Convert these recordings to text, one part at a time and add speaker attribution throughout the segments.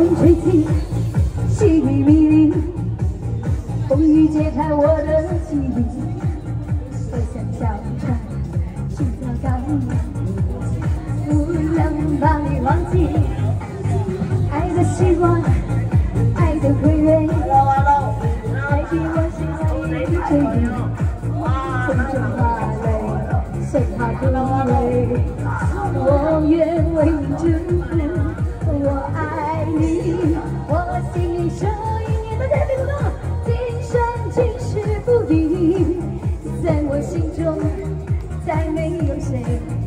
Speaker 1: 风吹起，细雨迷离，风雨揭开我的记忆。我像小船，心跳高扬，不能把你忘记。爱的希望，爱的回味，爱比我心爱的追忆。风中花蕾，随它枯萎。我愿为你祝福。 我爱你，我心里这一年的天地不动，今生今世不移，在我心中再没有谁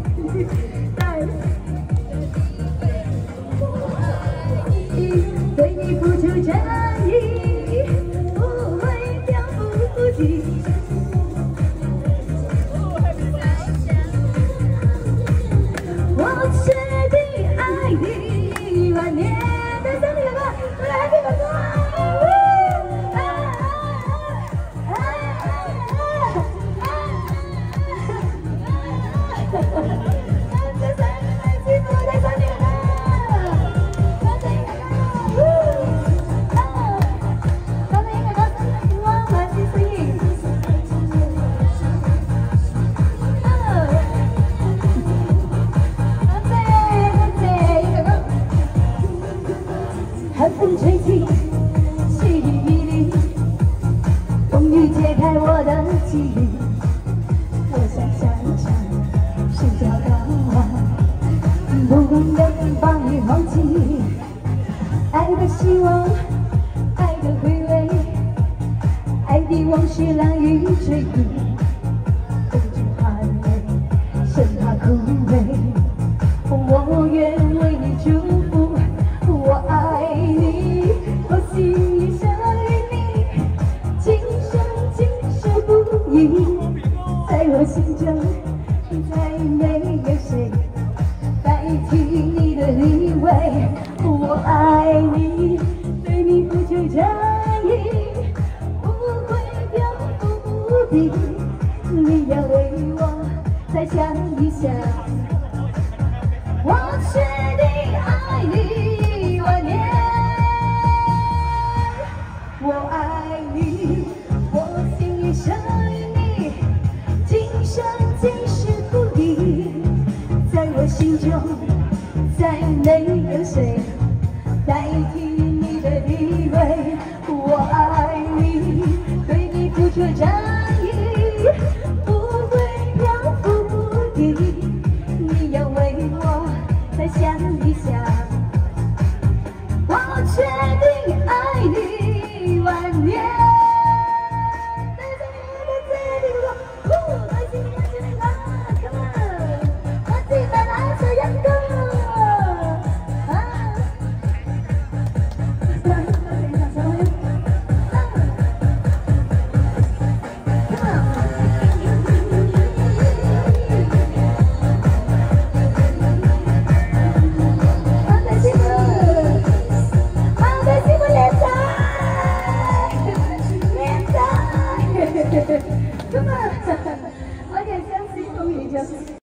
Speaker 1: 对你付出真意，不会漂浮不定。我决定爱你。 100年的等你哥哥，我来给哥哥。再三年来幸福，再3年了，再3年了，我满心随意。寒风吹起，细雨迷离，风雨揭开我的记忆。我像小船，心跳高昂，不能把你忘记。爱的希望，爱的回味，爱的往事难以追忆。风中花蕾，任它枯萎，我愿为你祝福。 我爱你，我心里相依你，今生今世不移，在我心中再没有谁代替你的地位。我爱你，对你付出真意，不会漂浮不定。你要为我再想一想，我决定爱你。 我爱你，我心里相依你，今生今世不移，在我心中再没有谁代替你的地位。我爱你，对你付出真意，不会漂浮不定。你要为我再想一想，我却。